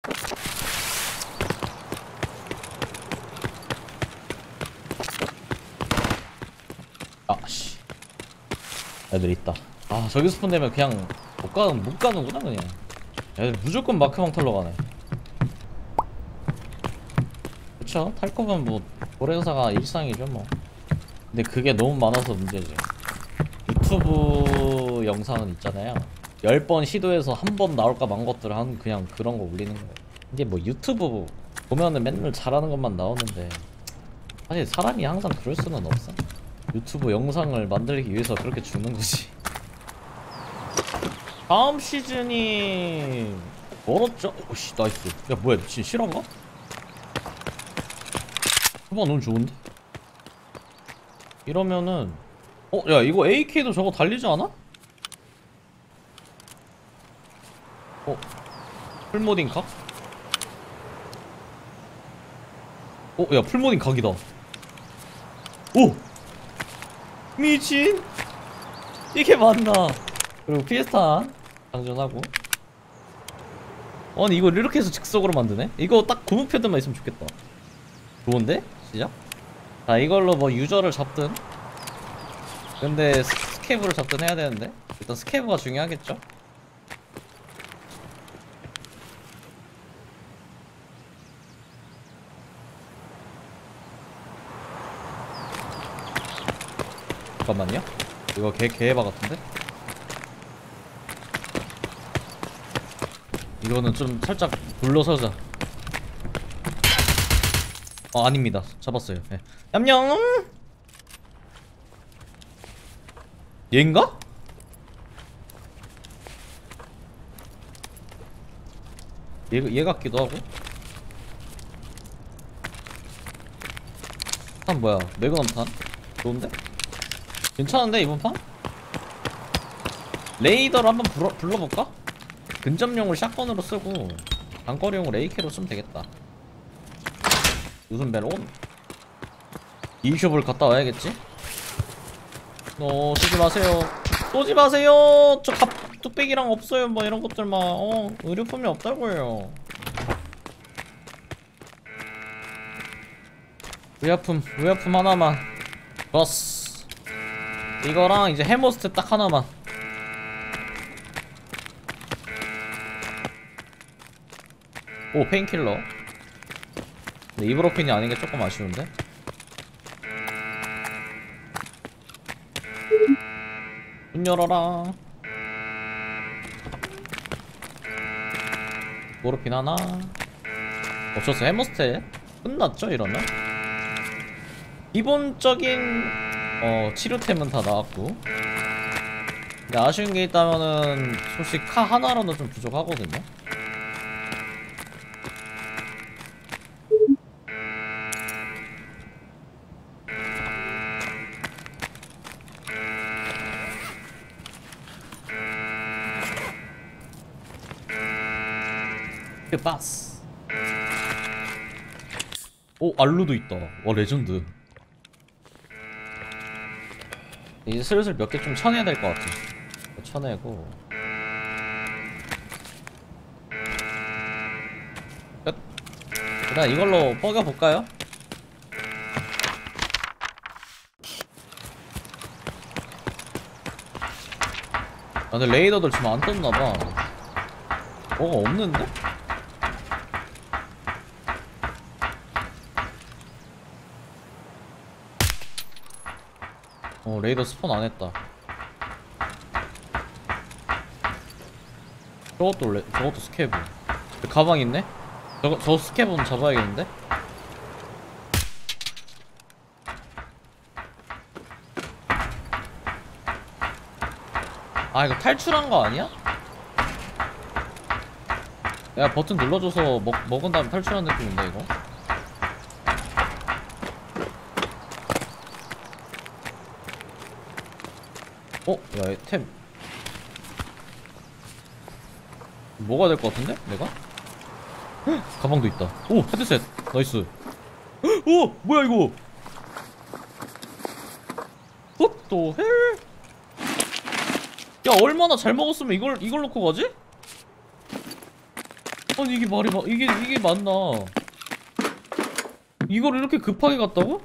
아씨, 애들 있다. 아, 저기 스폰 되면 그냥 못 가는구나 그냥. 애들 무조건 마크방 털러 가네. 그쵸? 탈 거면 뭐 고래사가 일상이죠 뭐. 근데 그게 너무 많아서 문제지. 유튜브 영상은 있잖아요, 10번 시도해서 한 번 나올까 만 것들을 한 그냥 그런 거 올리는 거예요. 이게 뭐 유튜브 보면은 맨날 잘하는 것만 나오는데 사실 사람이 항상 그럴 수는 없어. 유튜브 영상을 만들기 위해서 그렇게 죽는 거지. 다음 시즌이 멀었죠? 오씨, 나이스. 야, 뭐야, 진짜 실화인가? 봐봐, 너무 좋은데? 이러면은 야, 이거 AK도 저거 달리지 않아? 풀모딩 각? 야, 풀모딩 각이다. 오! 미친! 이게 맞나? 그리고 피에스탄 장전하고. 아니, 이걸 이렇게 해서 즉석으로 만드네? 이거 딱 고무 패드만 있으면 좋겠다. 좋은데? 시작? 자, 이걸로 뭐 유저를 잡든, 근데 스케브를 잡든 해야 되는데 일단 스케브가 중요하겠죠? 잠깐만요. 이거 개해봐 같은데? 이거는 좀 살짝 불러서자. 아닙니다. 잡았어요. 네. 냠냠. 얘인가? 얘 같기도 하고. 탄 뭐야? 매그넘 탄? 좋은데? 괜찮은데 이번 판? 레이더를 한번 불러볼까? 근접용을 샷건으로 쓰고 단거리용을 AK로 쓰면 되겠다. 무슨 벨온? 이숍을 갔다 와야겠지? 쏘지 마세요. 쏘지 마세요. 저 뚝배기랑 없어요. 뭐 이런 것들만. 의료품이 없다고요. 의약품 하나만. 버스. 이거랑 이제 해머스트 딱 하나만. 오, 페인킬러. 근데 이브로핀이 아닌 게 조금 아쉬운데? 문 열어라. 모르핀 하나. 없었어. 해머스테 끝났죠 이러면? 기본적인 치료템은 다 나왔고. 근데 아쉬운 게 있다면은 솔직히 카 하나로는 좀 부족하거든요. 바스. 오, 알루도 있다. 와, 레전드. 이제 슬슬 몇 개 좀 쳐내야 될 것 같아. 쳐내고 끝. 일단 이걸로 뻐겨볼까요? 근데 레이더들 지금 안 떴나봐. 뭐가 없는데? 레이더 스폰 안 했다. 저것도 스케브. 가방 있네? 저 스케브는 잡아야겠는데? 아, 이거 탈출한 거 아니야? 내가 버튼 눌러줘서 먹은 다음에 탈출한 느낌인데, 이거? 야, 템 뭐가 될 것 같은데? 내가? 헉, 가방도 있다. 오, 헤드셋 나이스. 오, 뭐야 이거? 또 헬? 야, 얼마나 잘 먹었으면 이걸 놓고 가지? 아니 이게 말이 이게 맞나? 이걸 이렇게 급하게 갔다고?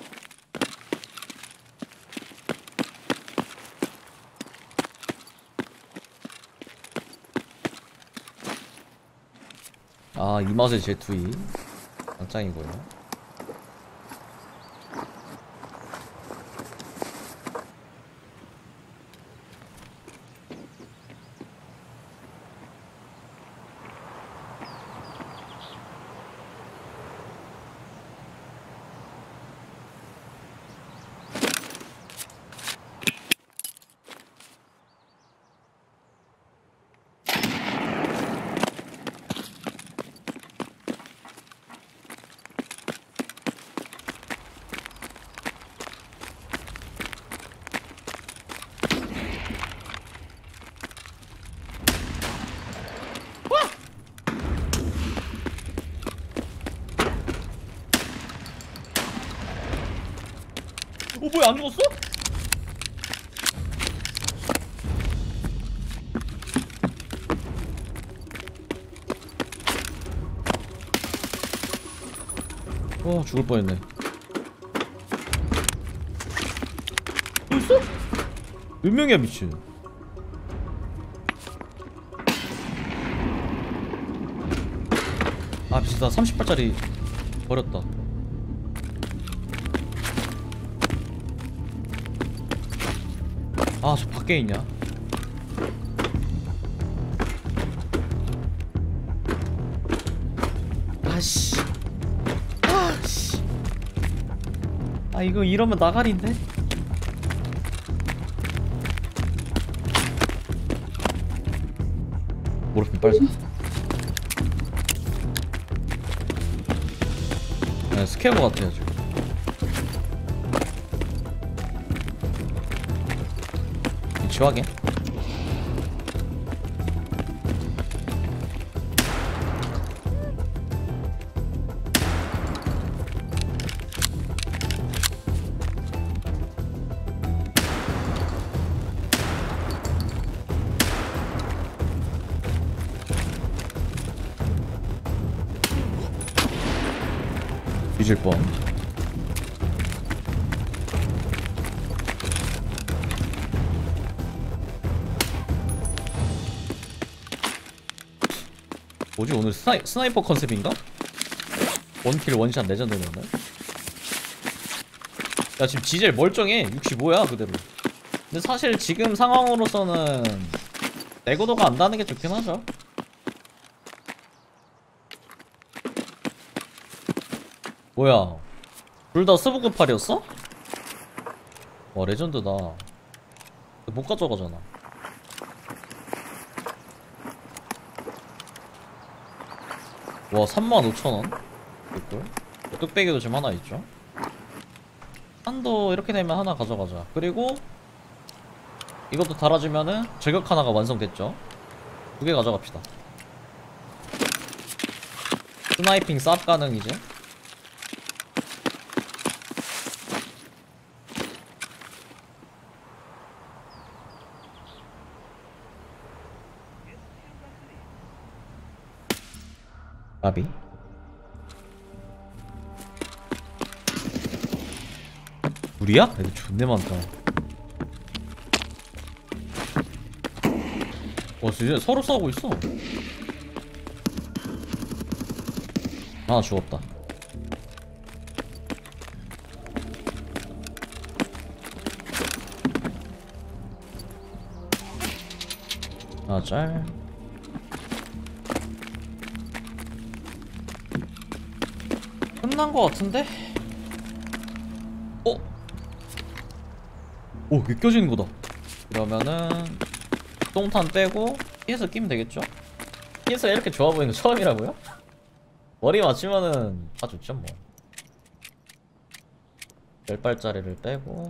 아, 이 맛의 제투이 짱짱이고요. 뭐야, 안 죽었어? 죽을 뻔했네. 있어? 몇 명이야, 미친. 아, 비싸. 30발짜리 버렸다. 아, 저 밖에 있냐? 아씨. 아씨. 아, 이거 이러면 나가리인데? 모르핀 빨리 사. 네, 스캐머 같아요, 지금. 지화게. 뒤질 뻔. 뭐지, 오늘 스나이퍼 컨셉인가? 원킬 원샷 레전드네 오늘. 야, 지금 지젤 멀쩡해. 65야 그대로. 근데 사실 지금 상황으로서는 내구도가 안 닿는 게 좋긴 하죠. 뭐야, 둘 다 스보급8이었어? 와, 레전드다. 못 가져가잖아. 와, 35,000원? 이걸? 뚝배기도 지금 하나 있죠. 한도 이렇게 되면 하나 가져가자. 그리고 이것도 달아주면은 저격 하나가 완성됐죠. 2개 가져갑시다. 스나이핑 쌉 가능 이제. 까비. 우리야? 애들 존내 많다. 와, 진짜 서로 싸우고 있어. 아, 죽었다. 아, 짤. 끝난 거 같은데? 오, 이게 껴지는 거다. 그러면은 똥탄 빼고 피해서 끼면 되겠죠? 피해서 이렇게 좋아 보이는 거 처음이라고요? 머리 맞추면은 다 좋죠 뭐. 10발짜리를 빼고.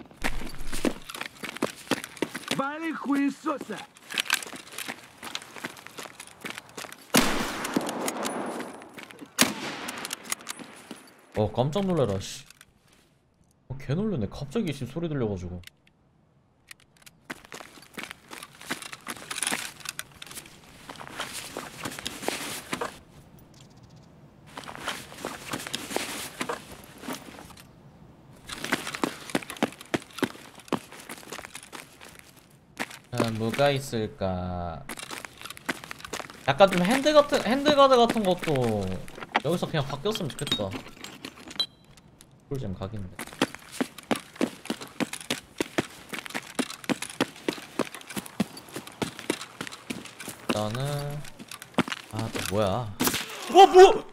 깜짝 놀래라 씨. 개 놀래네. 갑자기 씨 소리 들려가지고. 뭐가 있을까? 약간 좀 핸드가드 같은 것도 여기서 그냥 바뀌었으면 좋겠다. 꿀잼 각인데. 일단은 또 뭐야? 뭐?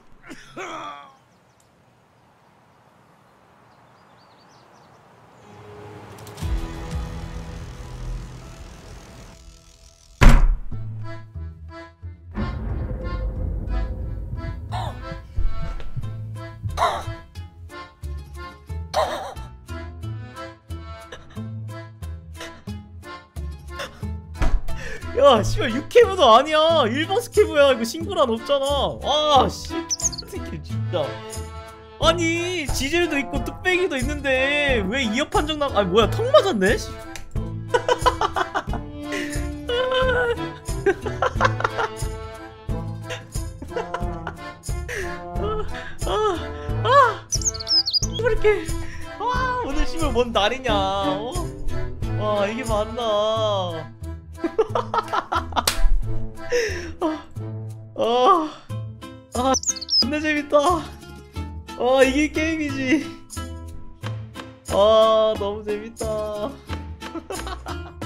야, 씨발 6캐브도 아니야. 일반 스캐브야. 이거 신고란 없잖아. 아, 씨. 새끼 진짜. 아니, 지젤도 있고 뚝배기도 있는데 왜 2업 판정 나? 아니 뭐야, 턱 맞았네. 씨. 왜 이렇게? 오늘 씨발 뭔 날이냐? 와, 이게 맞나? 존나 재밌다. 이게 게임이지. 너무 재밌다.